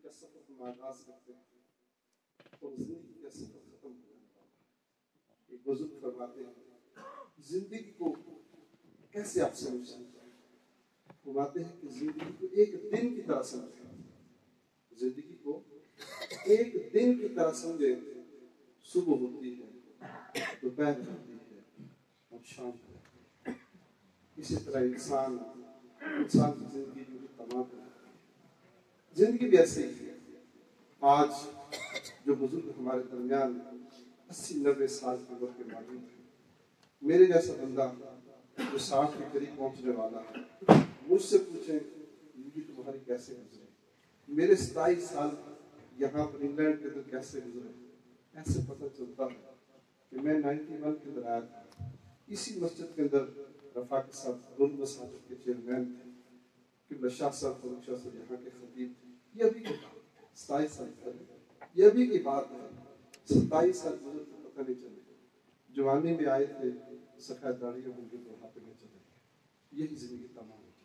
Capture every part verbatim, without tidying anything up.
کا سفر ہم آغاز کرتے ہیں اور زندگی کا سفر ختم ہو جاتا ہے۔ ایک بزرگ فرماتے ہیں زندگی کو کیسے آپ سمجھ سکتے ہیں؟ فرماتے ہیں کہ زندگی کو ایک دن کی طرح سمجھیں، زندگی کو ایک دن کی طرح سمجھیں۔ صبح ہوتی ہے، دوپہر ہوتی ہے اور شام ہوتی ہے۔ اسی طرح انسان انسان کی زندگی جو تمام ہے، زندگی بھی ایسے ہی ہے۔ آج جو بزرگ ہمارے درمیان اسی نوے سال کی عمر کے موجود ہیں، میرے جیسا بندہ جو ساٹھ کے قریب پہنچنے والا ہے، مجھ سے پوچھیں زندگی تمہاری کیسے گزرے، میرے ستائیس سال یہاں پر انگلینڈ کے اندر کیسے گزرے، ایسے پتہ چلتا ہے کہ میں نائنٹی ون کے اندر آیا تھا۔ اسی مسجد کے اندر رفاق صاحب دونوں مساجد کے چیئرمین تھے، کہ شاہ صاحب فروخ شاہ صاحب یہاں کے خطیب تھے۔ یہ ابھی کی بات ہے، ستائیس سال پہلے، یہ ابھی کی بات ہے۔ ستائیس سال گزر تو پتہ نہیں چلے، جوانی میں آئے تھے، سفید داڑھی ہوں گے تو بڑھاپے میں چلے گئے۔ یہی زندگی تمام ہوتی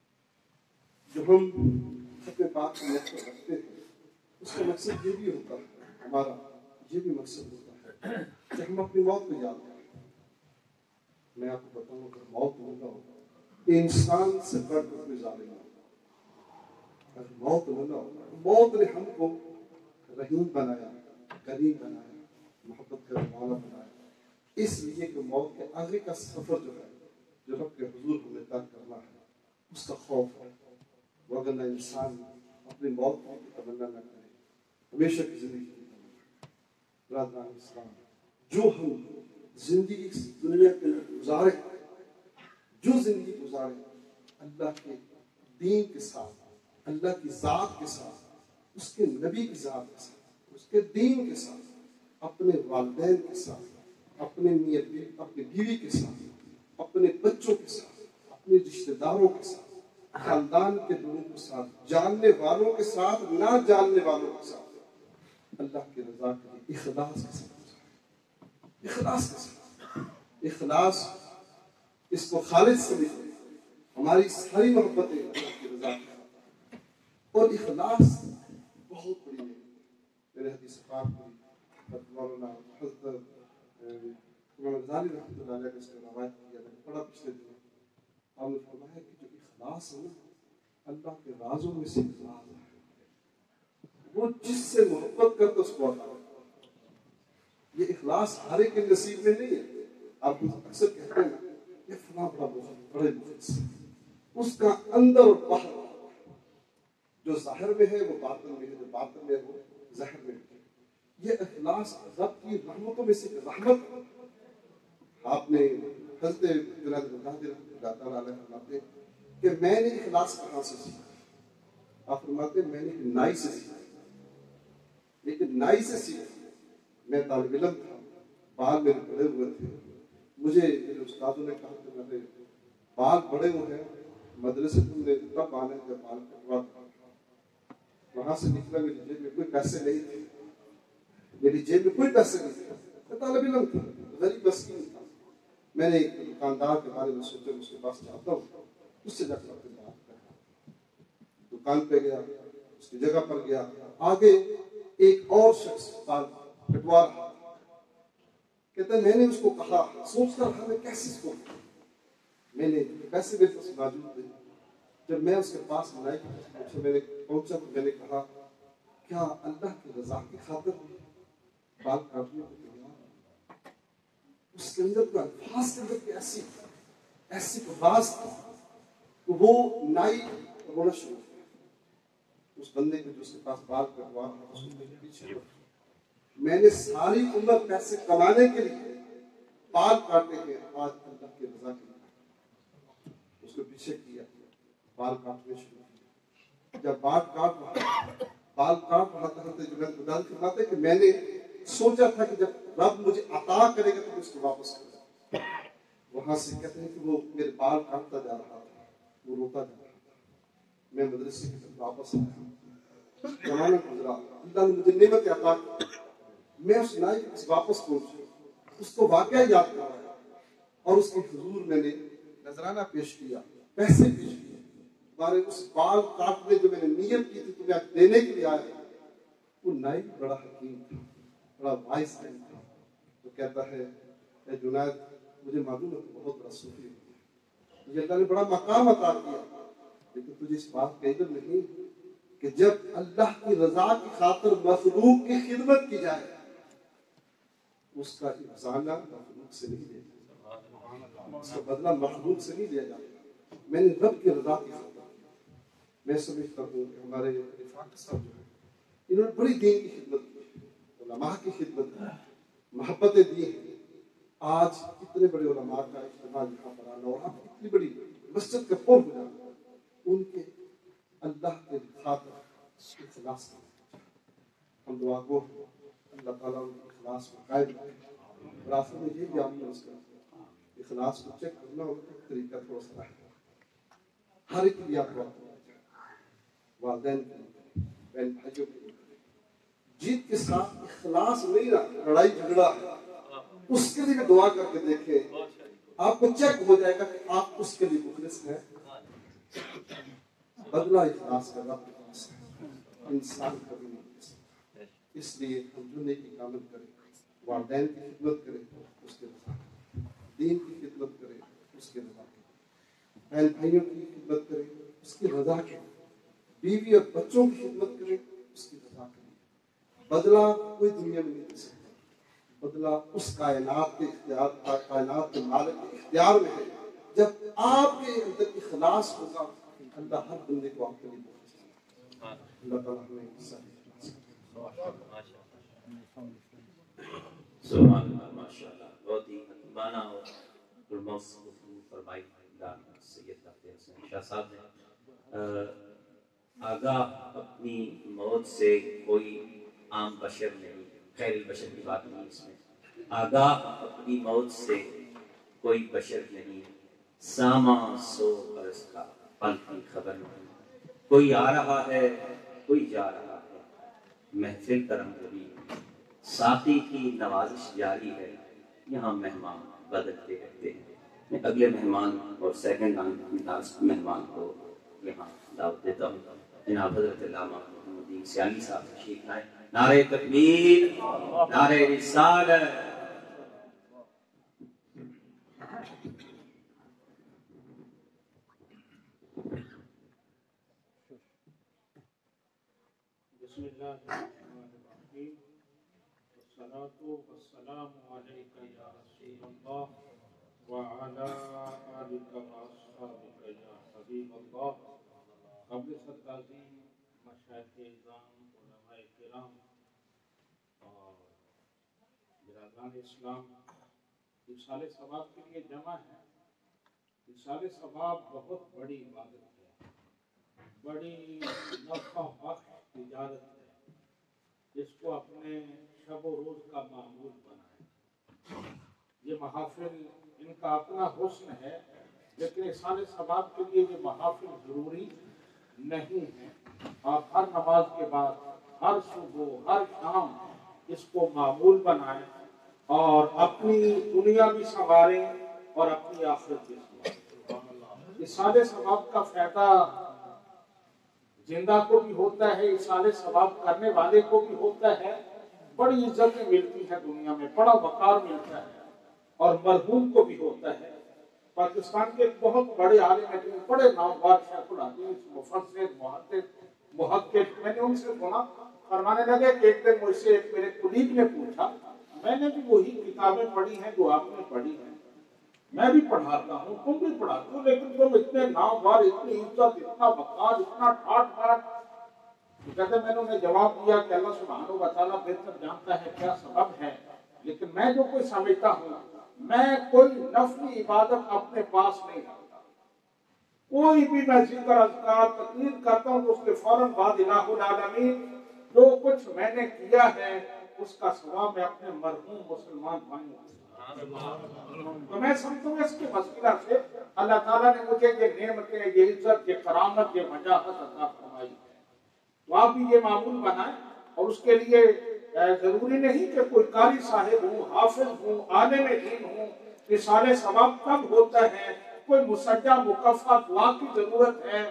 ہے۔ جو ہم اپنے بات کو مقصد رکھتے ہیں، اس کا مقصد یہ بھی ہوتا ہے، ہمارا یہ بھی مقصد ہوتا ہے کہ ہم اپنی موت کو یاد کریں۔ میں آپ کو بتاؤں کہ موت ہوگا انسان سے بڑھ کر کوئی ظالم نہ ہوگا۔ اگر موت ہوگا، موت نے ہم کو رحیم بنایا، کریم بنایا، محبت کرنے والا بنایا، اس لیے کہ موت کے آگے کا سفر جو ہے، جو رب کے حضور ہمیں طے کرنا ہے، اس کا خوف ہے۔ وگرنہ انسان اپنی موت کی تمنا نہ کرے، ہمیشہ کی زندگی کی تمنا۔ برادران اسلام، جو ہم زندگی دنیا کے اندر گزارے، جو زندگی گزارے اللہ کے دین کے ساتھ، اللہ کی ذات کے ساتھ، اس کے نبی کی ذات کے ساتھ، اس کے دین کے ساتھ، اپنے والدین کے ساتھ، اپنے میاں بیوی اپنی بیوی کے ساتھ، اپنے بچوں کے ساتھ، اپنے رشتہ داروں کے ساتھ، خاندان کے لوگوں کے ساتھ، جاننے والوں کے ساتھ، نہ جاننے والوں کے ساتھ، اللہ کی رضا کے لیے اخلاص کے ساتھ، اخلاص کے ساتھ، اخلاص اس کو خالص سمجھیں۔ ہماری ساری محبتیں اللہ کی رضا کے ساتھ، اور اخلاص بہت بڑی ہے۔ میرے حدیث پاک میں مولانا حضرت مولانا غزالی رحمۃ اللہ علیہ نے اس کو روایت کیا، میں نے پڑھا پچھلے دنوں۔ آپ نے فرمایا کہ جو اخلاص ہے نا، اللہ کے رازوں میں سے اخلاص ہے، وہ جس سے محبت کرتا اس کو عطا کرتا۔ یہ اخلاص ہر ایک کے نصیب میں نہیں ہے۔ آپ اکثر کہتے ہیں نا، یہ فلاں بڑا بہت بڑے مخلص، اس کا اندر اور باہر، جو ظاہر میں ہے وہ باطن میں ہے، جو باطن میں ہے وہ ظاہر میں ہے۔ یہ اخلاص رب کی رحمتوں میں سے رحمت ہے۔ آپ نے حضرت جنید بغدادی رحمۃ اللہ تعالیٰ علیہ فرماتے ہیں کہ میں نے اخلاص کہاں سے سیکھا؟ آپ فرماتے ہیں میں نے نائی سے سیکھا، لیکن نائی سے سیکھا۔ میں طالب علم تھا، بال میرے بڑے ہوئے تھے، مجھے میرے استادوں نے کہا کہ میرے بال بڑے ہوئے ہیں، مدرسے تم نے تب آنا جب بال کٹوا تھا۔ وہاں سے نکلا، میری جیب میں کوئی پیسے نہیں تھے، میری جیب میں کوئی پیسے نہیں تھے، میں طالب علم تھا، غریب مسکین تھا۔ میں نے ایک دکاندار کے بارے میں سوچا، اس کے پاس جاتا ہوں، اس سے جا کر اپنی بات کرتا۔ دکان پہ گیا، اس کی جگہ پر گیا، آگے ایک اور شخص بال کٹوا رہا، کہتا ہے میں نے اس کو کہا، سوچ کر رہا میں کیسے اس کو، میں نے پیسے میرے پاس موجود تھے۔ جب میں اس کے پاس نائی کی میں نے پہنچا تو میں نے کہا کیا اللہ کی رضا کی خاطر بال کاٹنے کو تیار؟ اس کے اندر کوئی الفاظ کے اندر کی ایسی ایسی باز تھا، وہ نائی رونا شروع کیا۔ اس بندے کو جو اس کے پاس بال کٹوا رہا تھا، اس کو میرے پیچھے پڑا۔ میں نے ساری عمر پیسے کمانے کے لیے بال کاٹے ہیں، آج اللہ کی رضا کے لیے اس کو پیچھے کیا، بال کاٹنے شروع کیا۔ جب بال کاٹ رہا بال کاٹ رہا تھا تو جنید بغدادی فرماتے ہیں کہ میں نے سوچا تھا کہ جب رب مجھے عطا کرے گا تو میں اس کو واپس کروں۔ وہاں سے کہتے ہیں کہ وہ میرے بال کاٹتا جا رہا تھا، وہ روتا جا رہا تھا۔ میں مدرسے کی طرف واپس آیا، زمانہ گزرا، اللہ نے مجھے نعمت عطا کی۔ میں اس نائی کے پاس واپس پہنچا، اس کو واقعہ یاد کرایا، اور اس کے حضور میں نے نذرانہ پیش کیا، پیسے پیش کیے۔ تمہارے اس بال کاٹنے جو میں نے نیت کی تھی تمہیں آج دینے کے لیے آیا. وہ نائی بڑا حکیم تھا, بڑا وائس مین تھا. وہ کہتا ہے اے جنید, مجھے معلوم ہے تو بہت بڑا صوفی ہے, مجھے اللہ نے بڑا مقام عطا کیا, لیکن تجھے اس بات کا علم نہیں کہ جب اللہ کی رضا کی خاطر مخلوق کی خدمت کی جائے اس کا افسانہ مخلوق سے نہیں لیا جاتا, اس کا بدلہ مخلوق سے نہیں لیا جاتا. میں نے رب کی رضا کی خاطر, میں سمجھتا ہوں کہ ہمارے رفاق صاحب جو ہیں انہوں نے بڑی دین کی خدمت کی, علماء کی خدمت کی, محبتیں دی ہیں. آج اتنے بڑے علماء کا اجتماع یہاں پر آنا اور آپ اتنی بڑی مسجد کا پور ہو جانا, ان کے اللہ کے خاطر اخلاص کرنا. ہم دعا گو اللہ تعالیٰ ان کے اخلاص کو قائم رکھے. اور آخر میں یہ بھی آپ کو اس کا اخلاص کو چیک کرنا اور ایک طریقہ تھوڑا سا رہتا ہے. ہر ایک بھی آپ دعا کرنا, والدین کے لیے, بہن بھائیوں کے لیے, جیت کے ساتھ اخلاص نہیں رہا, لڑائی جھگڑا ہے, اس کے لیے بھی دعا کر کے دیکھیں, آپ کو چیک ہو جائے گا کہ آپ اس کے لیے مخلص ہیں. بدلہ اخلاص کا رب کے پاس ہے, انسان کبھی نہیں دے سکتا. اس لیے ہم جو نیکی کا عمل کریں, والدین کی خدمت کریں اس کے رضا کریں, دین کی خدمت کریں اس کے رضا کریں, بہن بھائیوں کی خدمت کریں اس کی رضا کریں, بیوی اور بچوں کی خدمت کریں اس کی رضا کریں. بدلہ کوئی دنیا میں نہیں دے سکتا, بدلہ اس کائنات کے اختیار, کائنات کے مالک کے اختیار میں ہے. جب آپ کے اندر اخلاص ہوگا اللہ ہر بندے کو آپ کے لیے پہنچ جائے. اللہ تعالیٰ ہمیں سبحان اللہ, ماشاء اللہ, بہت ہی حکیمانہ اور پرموس گفتگو فرمائی سید تقی حسین شاہ صاحب نے. آگاہ اپنی موت سے کوئی عام بشر نہیں, خیر البشر کی بات نہیں اس میں. آگاہ اپنی موت سے کوئی بشر نہیں, ساما سو برس کا پل کی خبر نہیں. کوئی آ رہا ہے کوئی جا رہا ہے, محفل کرم کبھی ساتھی کی نوازش جاری ہے, یہاں مہمان بدلتے رہتے ہیں. اگلے مہمان اور سیکنڈ مہمان کو یہاں دعوت دیتا ہوں. جناب حضرت علامہ محمد الدین سیانی صاحب تشریف لائیں. نعرہ تکبیر, نعرہ رسالت. بسم اللہ الرحمن الرحیم, والصلاة والسلام علیک یا رسول اللہ وعلی آلک واصحابک یا حبیب اللہ. قبل صد تعظیم مشائخ اعظام, علماء کرام اور برادران اسلام, ایصال ثواب کے لیے جمع ہے. ایصال ثواب بہت بڑی عبادت ہے, بڑی نفع بخش تجارت ہے. اس کو اپنے شب و روز کا معمول بنائیں. یہ محافل ان کا اپنا حسن ہے, لیکن ایصال ثواب کے لیے یہ محافل ضروری نہیں ہے. آپ ہر نماز کے بعد, ہر صبح, ہر شام اس کو معمول بنائیں اور اپنی دنیا بھی سنواریں اور اپنی آخرت بھی سنواریں. ایصال ثواب کا فائدہ زندہ کو بھی ہوتا ہے, ایصال ثواب کرنے والے کو بھی ہوتا ہے. بڑی عزتیں ملتی ہیں دنیا میں, بڑا وقار ملتا ہے, اور مرحوم کو بھی ہوتا ہے. پاکستان کے ایک بہت بڑے عالم ہیں, بڑے نامور شیخ الحدیث, مفسر, محدث, محقق, میں نے ان سے سنا, فرمانے لگے کہ ایک دن مجھ سے ایک میرے کلیگ نے پوچھا, میں نے بھی وہی کتابیں پڑھی ہیں جو آپ نے پڑھی ہیں, میں بھی پڑھاتا ہوں, تم بھی پڑھاتے ہو, لیکن تم اتنے نامور, اتنی عزت, اتنا وقار, اتنا ٹھاٹ ٹھاٹ. کہتے میں نے انہیں جواب دیا کہ اللہ سبحانہ و تعالیٰ بہتر جانتا ہے کیا سبب ہے, لیکن میں جو کوئی سمجھتا ہوں, میں کوئی نفلی عبادت اپنے پاس نہیں رکھتا. کوئی بھی میں ذکر اذکار تقریر کرتا ہوں تو اس کے فوراً بعد الہ العالمین جو کچھ میں نے کیا ہے اس کا ثواب میں اپنے مرحوم مسلمان بھائیوں تو میں سمجھتا ہوں اس کے وسیلہ سے اللہ تعالیٰ نے مجھے یہ نعمتیں, یہ عزت, یہ کرامت, یہ وجاہت عطا فرمائی ہے. تو آپ بھی یہ معمول بنائیں, اور اس کے لیے ضروری نہیں کہ کوئی قاری صاحب ہوں, حافظ ہوں, عالم دین ہوں. ایصال ثواب تب ہوتا ہے کوئی مسجع مکفہ دعا کی ضرورت ہے,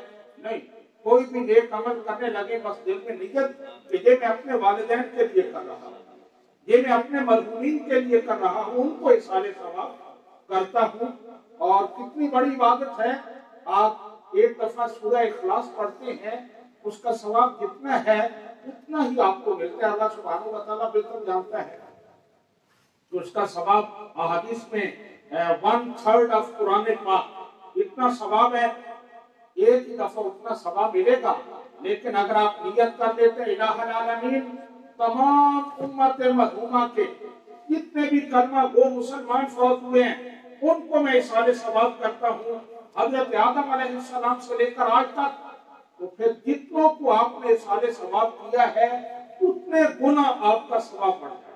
نہیں، کوئی بھی نیک عمل کرنے لگے بس دل میں نیت کہ یہ میں اپنے والدین کے لیے کر رہا ہوں، یہ میں اپنے مرحومین کے لیے کر رہا ہوں، ان کو ایصال ثواب کرتا ہوں۔ اور کتنی بڑی عبادت ہے، آپ ایک دفعہ سورہ اخلاص پڑھتے ہیں، اس کا ثواب جتنا ہے اتنا ہی آپ کو ملتا ہے، اللہ سبحانہ و تعالیٰ بہتر جانتا ہے۔ تو اس کا ثواب احادیث میں ون تھرڈ آف قرآن پاک اتنا ثواب ہے، ایک ہی دفعہ اتنا ثواب ملے گا۔ لیکن اگر آپ نیت کر دیتے الہ العالمین تمام امت مرحومہ کے جتنے بھی کلمہ گو مسلمان فوت ہوئے ہیں ان کو میں ایصال ثواب کرتا ہوں، حضرت آدم علیہ السلام سے لے کر آج تک، تو پھر جتنوں کو آپ نے ایصال ثواب کیا ہے اتنے گنا آپ کا ثواب بڑھ جائے۔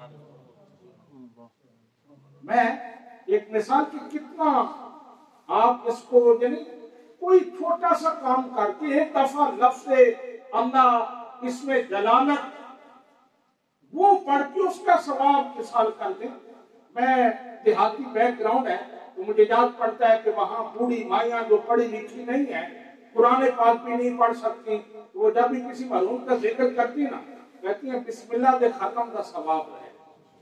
میں ایک مثال کی کتنا آپ اس کو یعنی کوئی چھوٹا سا کام کر کے ایک دفعہ لفظ اللہ اس میں جلالت وہ پڑھ کے اس کا ثواب مثال کر دیں۔ میں دیہاتی بیک گراؤنڈ ہے تو مجھے یاد پڑتا ہے کہ وہاں بوڑھی مائیاں جو پڑھی لکھی نہیں ہیں، قرآن پاک بھی نہیں پڑھ سکتی، وہ جب بھی کسی مرحوم کا ذکر کرتی نا کہتی ہیں بسم اللہ دے ختم کا ثواب ہے،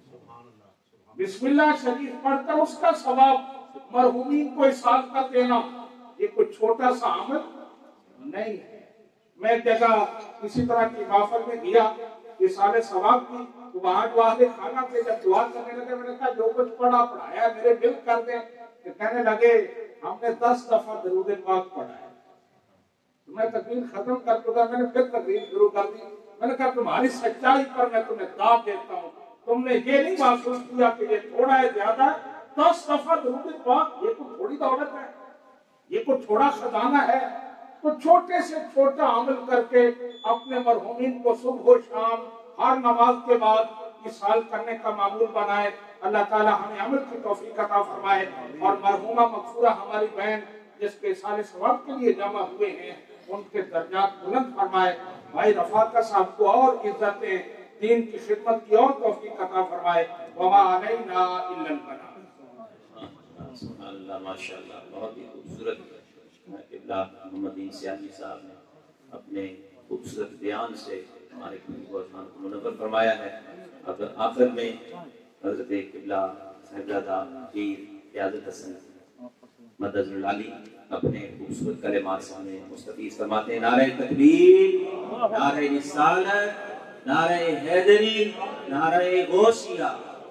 بسم اللہ شریف پڑھ کر اس کا ثواب مرحومین کو ایصال کر دینا، یہ کوئی چھوٹا سا عمل نہیں ہے۔ میں ایک جگہ کسی طرح کی محفل میں گیا ایصال ثواب کی، تو وہاں جو اہل خانہ تھے جب دعا کرنے لگے میں نے کہا جو کچھ پڑھا پڑھایا میرے بل کر دیں، کہ کہنے لگے ہم نے دس دفعہ درود پاک پڑھا ہے۔ تو میں تقریر ختم کر چکا، میں نے پھر تقریر شروع کر دی، میں نے کہا تمہاری سچائی پر میں تمہیں داد دیتا ہوں، تم نے یہ نہیں محسوس کیا کہ یہ تھوڑا ہے زیادہ ہے، دس دفعہ درود پاک یہ کوئی تھوڑی دولت ہے، یہ کوئی تھوڑا خزانہ ہے۔ تو چھوٹے سے چھوٹا عمل کر کے اپنے مرحومین کو صبح و شام ہر نماز کے بعد ایصال کرنے کا معمول بنائے۔ اللہ تعالی ہمیں عمل کی توفیق عطا فرمائے، اور مرحومہ مغفورہ ہماری بہن جس کے ایصال ثواب کے لیے جمع ہوئے ہیں ان کے درجات بلند فرمائے۔ بھائی رفاقہ صاحب کو اور عزتیں دین کی خدمت کی اور توفیق عطا فرمائے۔ وما علینا الا البلاغ۔ سبحان اللہ، ماشاءاللہ، بہت ہی خوبصورت قبلہ محمد دین سیاسی صاحب نے اپنے خوبصورت بیان سے ہمارے قرآن کو منور فرمایا ہے۔ اب آخر میں حضرت قبلہ صاحبزادہ پیر قیادت حسن مدد العالی اپنے خوبصورت کلمات سے ہمیں مستفیض فرماتے ہیں۔ نعرہ تکبیر، نعرہ رسالت، نعرہ حیدری، نعرہ غوثیہ۔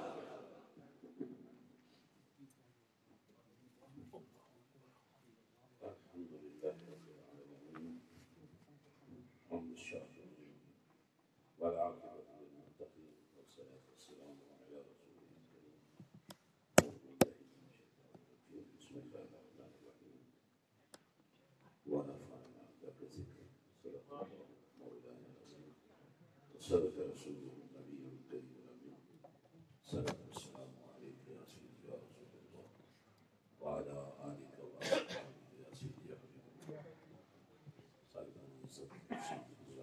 صدق رسول النبی الکریم الامین، صلوات والسلام علیک یا سیدی یا رسول اللہ وعلی آلک وصحبک یا سیدی یا حبیب اللہ۔ صاحبان عزت سیدی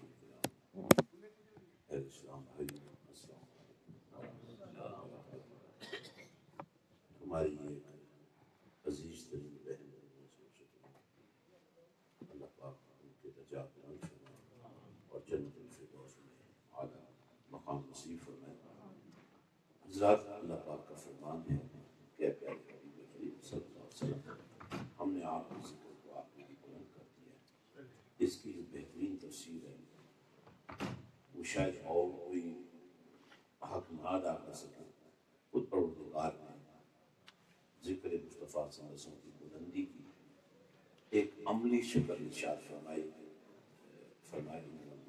اہل اسلام بھائی السلام علیکم۔ ہماری ایک عزیز ترین بہن اللہ پاک ان کے درجات بلند فرمائے اور جنت الفردوس میں اعلیٰ مقام نصیب فرمائے۔ حضرات، اللہ پاک کا فرمان ہے کہ اے پیارے حبیب کریم صلی اللہ علیہ وسلم، ہم نے آپ کے ذکر کو آپ کے لیے بلند کر دیا ہے۔ اس کی جو بہترین تفسیر ہے وہ شاید اور کوئی حق نہ ادا کر سکے۔ خود پروردگار نے ذکر مصطفیٰ صلی اللہ علیہ وسلم کی بلندی کی ایک عملی شکل ارشاد فرمائی فرمائی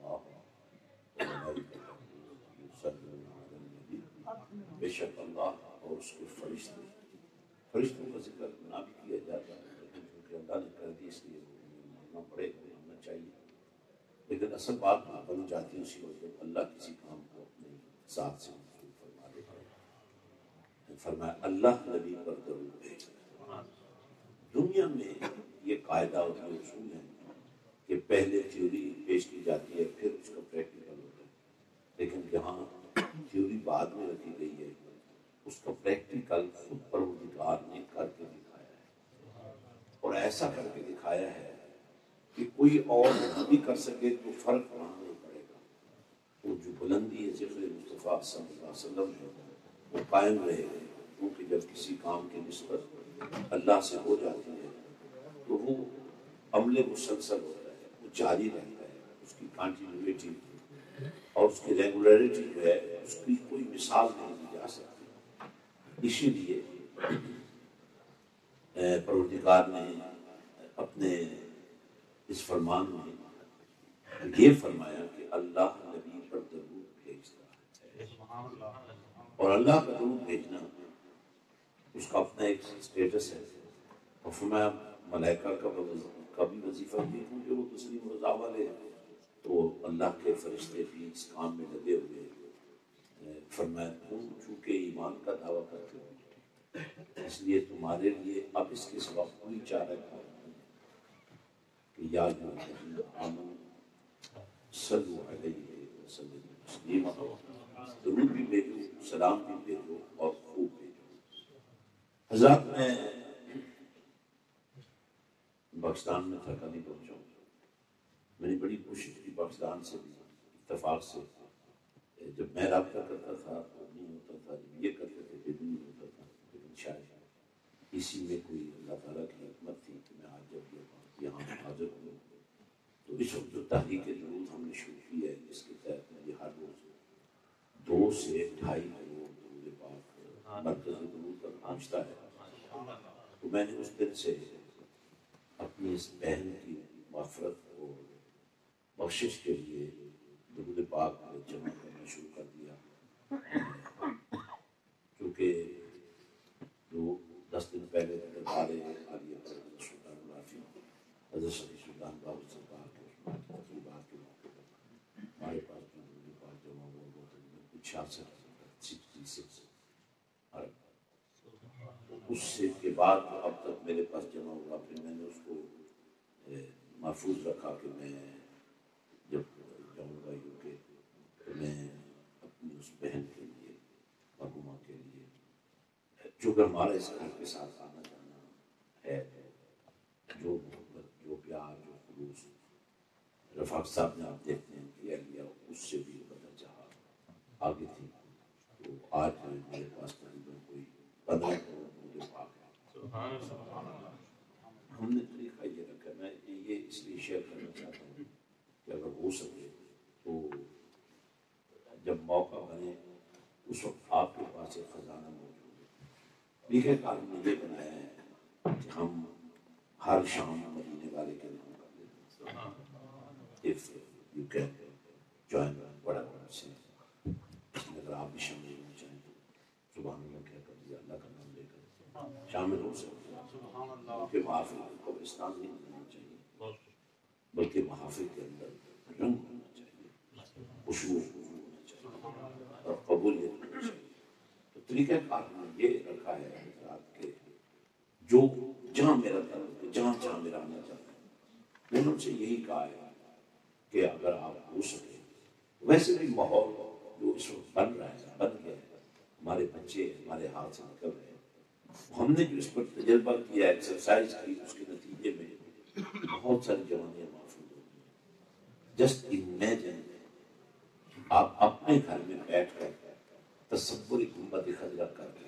بے شک اللہ اور اس کے فرشتے، فرشتوں کا ذکر نہ بھی کیا جاتا ہے لیکن کیونکہ اللہ نے کر دی اس لیے وہ ماننا پڑے گا، ماننا چاہیے۔ لیکن اصل بات بن جاتی ہے اسی وقت جب اللہ کسی کام کو اپنے ساتھ سے منسوخ فرما دیتا ہے۔ فرمایا اللہ نبی پر درود بھیجنا۔ دنیا میں یہ قاعدہ اور یہ اصول ہے کہ پہلے تھیوری پیش کی جاتی ہے پھر اس کا پریکٹیکل ہوتا ہے، لیکن جہاں تھیوری بعد میں رکھی گئی ہے اس کا پریکٹیکل خود پروردگار نے کر کے دکھایا ہے، اور ایسا کر کے دکھایا ہے کہ کوئی اور بھی کر سکے تو فرق وہاں نہیں پڑے گا. وہ جو بلندی ہے ذکر مصطفیٰ صلی اللہ علیہ وسلم ہے وہ قائم رہے گا، کیونکہ جب کسی کام کی نسبت اللہ سے ہو جاتی ہے تو وہ عمل مسلسل ہوتا ہے، وہ جاری رہتا ہے، اس کی کنٹینیوٹی اور اس کی ریگولیرٹی جو ہے اس کی کوئی مثال نہیں دی جا سکتی. اسی لیے پروردگار نے اپنے اس فرمان میں یہ فرمایا کہ اللہ نبی پر درود بھیجتا ہے، اور اللہ کا درود بھیجنا اس کا اپنا ایک سٹیٹس ہے. اور فرمایا ملائکہ کا بھی وظیفہ بھی کیونکہ وہ تسلیم رضا والے ہیں تو اللہ کے فرشتے بھی اس کام میں لگے ہوئے. فرمایا تم چونکہ ایمان کا دعویٰ کرتے ہو اس لیے تمہارے لیے اب اس کے سوا کوئی چارہ نہیں کہ یا جو آمن صلو علیہ وسلم تسلیما، درود بھی بھیجو، سلام بھی بھیجو اور خوب بھیجو. حضرات میں پاکستان میں تھا کبھی پہنچا ہوں، میں نے بڑی کوشش کی پاکستان سے بھی اتفاق سے، جب میں رابطہ کرتا تھا تو نہیں ہوتا تھا، جب یہ کرتے تھے پھر نہیں ہوتا تھا. لیکن شاید اسی میں کوئی اللہ تعالیٰ کی حکمت تھی کہ میں آج جب یہاں حاضر ہوں تو اس وقت جو تحریک درود ہم نے شروع کی ہے جس کے تحت مجھے ہر روز دو سے ڈھائی کروڑ درود پاک مرکز درود پر پہنچتا ہے. تو میں نے اس دن سے اپنی اس بہن کی مغفرت اور بخشش کے لیے درود پاک جمع کرنا شروع کر دیا. کیونکہ جو دس دن پہلے دربار عالیہ پر سلطان العافی حضرت شفیع سلطان بابر سرکار کے تقریبات کے موقع پر ہمارے پاس جو درود پاک جمع ہوا وہ تقریباً کچھ چھیاسٹھ سکسٹی سکس اور اس سے کے بعد اب تک میرے پاس جمع ہوا. پھر میں نے اس کو محفوظ رکھا کہ میں جب جاؤں گا یو کے تو میں اپنی اس بہن کے لیے مرحومہ کے لیے جو کہ ہمارا اس گھر کے ساتھ آنا جانا ہے، جو محبت جو پیار جو خلوص رفاق صاحب نے آپ دیکھتے ہیں کیا لیا اس سے بھی بدل جہاں آگے تھی. تو آج میرے پاس تقریباً کوئی پندرہ کروڑ مجھے پاک ہے. ہم نے طریقہ یہ رکھا، میں یہ اس لیے شیئر کرنا چاہتا ہوں کہ اگر ہو سکے تو جب موقع بنے اس وقت آپ کے پاس ایک خزانہ موجود ہے. لکھے کار ہم نے یہ بنایا ہے کہ ہم ہر شام مدینے والے کے نام کر دیتے ہیں. If you can join whatever I'm saying. اس میں اگر آپ بھی شامل ہونا چاہیں تو سبحان اللہ کہہ کر دیا اللہ کا نام لے کر شامل ہو سکتے ہیں. کیونکہ محافل قبرستان نہیں ہونا چاہیے بلکہ محافل کے اندر رنگ ہونا چاہیے، خوشبو ہونا چاہیے اور قبولیت ہونا چاہیے. تو طریقہ کار میں یہ رکھا ہے حضرات کہ جو جہاں میرا دل جہاں جہاں میرا آنا چاہتا ہے میں نے ان سے یہی کہا ہے کہ اگر آپ ہو سکے ویسے بھی ماحول جو اس وقت بن رہا ہے بن گیا ہے، ہمارے بچے ہمارے ہاتھ سے نکل رہے ہیں. ہم نے جو اس پر تجربہ کیا ایکسرسائز کی اس کے نتیجے میں بہت ساری جوانیاں محفوظ ہو گئی. جسٹ امیجن آپ اپنے گھر میں بیٹھ کر تصور گنبد خضرا کر کے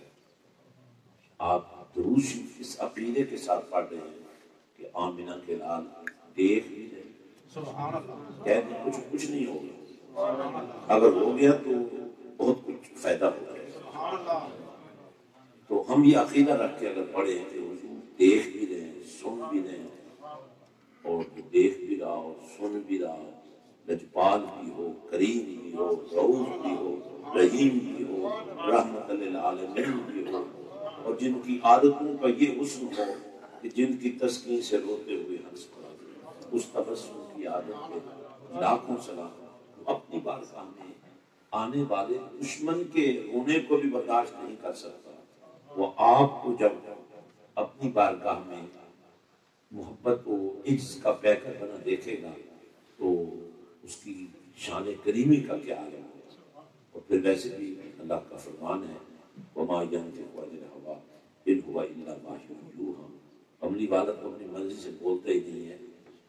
آپ درود شریف اس عقیدے کے ساتھ پڑھ رہے ہیں کہ آمینہ کے لال دیکھ بھی رہے کہتے ہیں کچھ کچھ نہیں ہوگا، اگر ہو گیا تو بہت کچھ فائدہ ہو گیا. تو ہم یہ عقیدہ رکھ کے اگر پڑھیں کہ حضور دیکھ بھی رہے ہیں سن بھی رہے ہیں اور دیکھ بھی رہا اور سن بھی رہا، لجپال بھی ہو، کریم بھی ہو، رؤوف بھی ہو، رحیم بھی ہو، رحمت للعالمین بھی ہو، اور جن کی عادتوں کا یہ حسن ہو کہ جن کی تسکین سے روتے ہوئے ہنس پڑا، اس تبسم کی عادت کے لاکھوں سلام. اپنی بارگاہ میں آنے والے دشمن کے رونے کو بھی برداشت نہیں کر سکتا. وہ آپ کو جب اپنی بارگاہ میں محبت و عجز کا پیکر بنا دیکھے گا تو اس کی شان کریمی کا کیا عالم ہے. اور پھر ویسے بھی اللہ کا فرمان ہے وما ينطق عن الهوى ان هو الا وحی یوحی. عملی والد کو اپنی مرضی سے بولتا ہی نہیں ہے،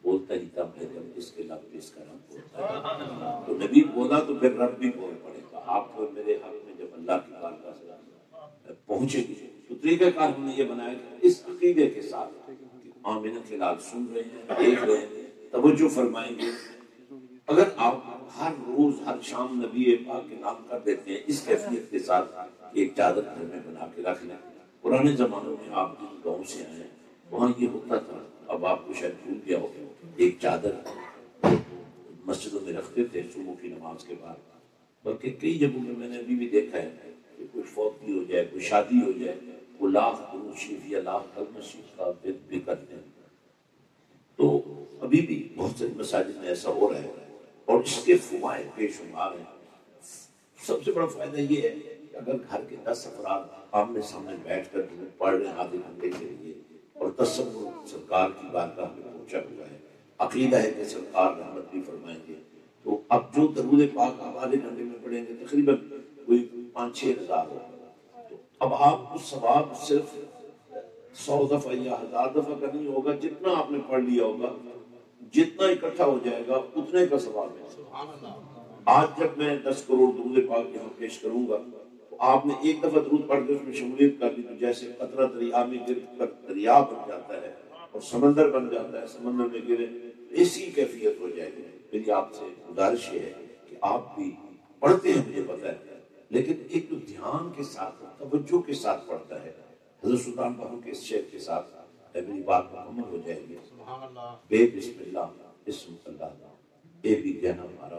بولتا ہی تب ہے جب اس کے لب پہ اس کا رب بولتا ہے. تو نبی بولا تو پھر رب بھی بول پڑے گا. آپ کو میرے حق میں جب اللہ کی بارگاہ سے پہنچے گی تو طریقہ کار ہم نے یہ بنایا کہ اس عقیدے کے ساتھ آمینہ کے لال سن رہے ہیں, دیکھ رہے ہیں, توجہ فرمائیں گے. اگر آپ ہر روز ہر شام نبی پاک کے نام کر دیتے ہیں اس کیفیت کے ساتھ ایک چادر گھر میں بنا کے رکھ لیں. پرانے زمانوں میں آپ جن گاؤں سے آئے وہاں یہ ہوتا تھا, اب آپ کو شاید بھول گیا ہو, ایک چادر مسجدوں میں رکھتے تھے صبح کی نماز کے بعد. بلکہ کئی جگہوں میں میں نے ابھی بھی دیکھا ہے کہ کوئی فوتی ہو جائے, کوئی شادی ہو جائے, وہ لاکھ درود شریف یا لاکھ کلمہ شریف کا ورد بھی کرتے ہیں. تو ابھی بھی بہت سے مساجد میں ایسا ہو رہا ہے اور اس کے فوائد بے شمار ہیں. سب سے بڑا فائدہ یہ ہے کہ اگر گھر کے دس افراد آمنے سامنے بیٹھ کر درود پڑھ رہے ہیں آدھے گھنٹے کے لیے اور تصور سرکار کی بارگاہ میں پہنچا ہوا ہے, عقیدہ ہے کہ سرکار رحمت بھی فرمائیں گے, تو اب جو درود پاک آپ آدھے گھنٹے میں پڑھیں گے تقریباً کوئی پانچ چھ ہزار ہوگا. تو اب آپ کو ثواب صرف سو دفعہ یا ہزار دفعہ کا نہیں ہوگا, جتنا آپ نے پڑھ لیا ہوگا جتنا اکٹھا ہو جائے گا اتنے کا ثواب ہے. آج جب میں دس کروڑ درود پاک یہاں پیش کروں گا تو آپ نے ایک دفعہ درود پڑھ کے اس میں شمولیت کر دی تو جیسے قطرہ دریا میں گر کر دریا بن جاتا ہے اور سمندر بن جاتا ہے, سمندر میں گرے ایسی کیفیت ہو جائے گی. میری آپ سے گزارش یہ ہے کہ آپ بھی پڑھتے ہیں مجھے پتہ ہے, لیکن ایک تو دھیان کے ساتھ توجہ کے ساتھ پڑھتا ہے. حضرت سلطان باہو کے اس شعر کے ساتھ میری بات مکمل ہو جائے گی. بے بسم اللہ اسم اللہ اے بھی کہنا ہمارا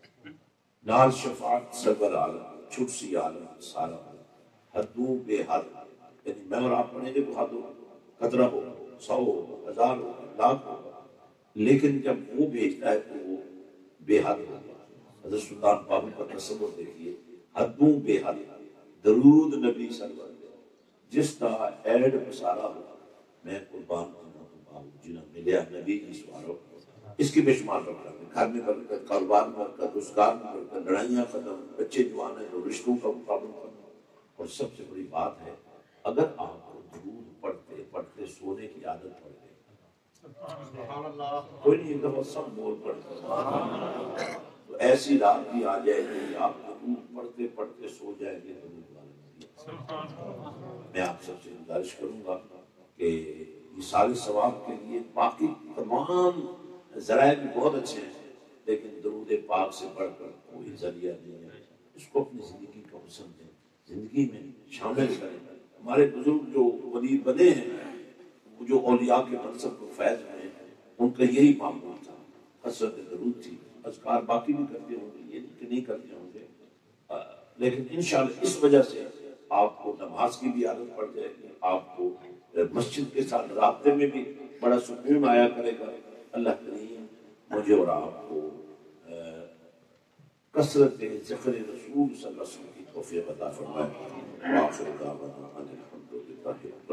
نال شفاعت سرور عالم چھٹ سی عالم سارا حدوں بے حد, یعنی میں اور آپ پڑھیں گے تو حد ہو, قطرہ ہو, سو ہو, ہزار ہو, لاکھ ہو, لیکن جب وہ بھیجتا ہے تو وہ بے حد ہوگا. حضرت سلطان باہو کا تصور دیکھیے, حدوں بے حد, درود نبی سرور جس طرح ایڈ مسارا ہو, میں قربان کرنا تو باہو جنہ ملیا نبی کی سوارو. اس کی بے شمار برکت, گھر میں برکت, کاروبار میں برکت, روزگار میں برکت, لڑائیاں ختم, بچے جوان ہیں تو رشتوں کا مقابلہ ختم. اور سب سے بڑی بات ہے اگر آپ کو درود پڑھتے پڑھتے سونے کی عادت پڑ گئی, کوئی نہیں ایک دفعہ سب بول پڑھتے تو ایسی رات بھی آ جائے گی آپ درود پڑھتے پڑھتے سو جائیں گے. میں آپ سب سے گزارش کروں گا کہ یہ سارے ثواب کے لیے باقی تمام ذرائع بھی بہت اچھے ہیں, لیکن درود پاک سے بڑھ کر کوئی ذریعہ نہیں ہے. اس کو اپنی زندگی کا حسن دیں, زندگی میں شامل کریں. ہمارے بزرگ جو ولی بنے ہیں, جو اولیاء کے منصب کو فیض میں, ان کا یہی معمول تھا, حسرت درود تھی. اذکار باقی بھی کرتے ہوں گے, یہ نہیں کہ نہیں کرتے ہوں گے, لیکن انشاءاللہ اس وجہ سے آپ کو نماز کی بھی عادت پڑ جائے گی, آپ کو مسجد کے ساتھ رابطے میں بھی بڑا سکون آیا کرے گا. اللہ کریم مجھے اور آپ کو کثرت ذکر رسول صلی اللہ علیہ وسلم کی توفیق عطا فرمائے. وآخر دعوانا ان الحمد للہ.